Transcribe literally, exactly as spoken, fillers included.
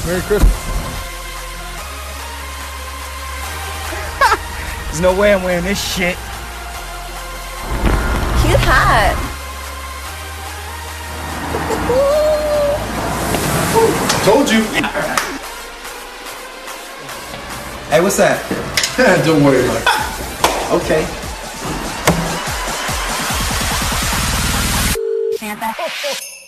Merry Christmas. There's no way I'm wearing this shit. Cute hat. Told you. Hey, what's that? Don't worry about it. Okay. Santa.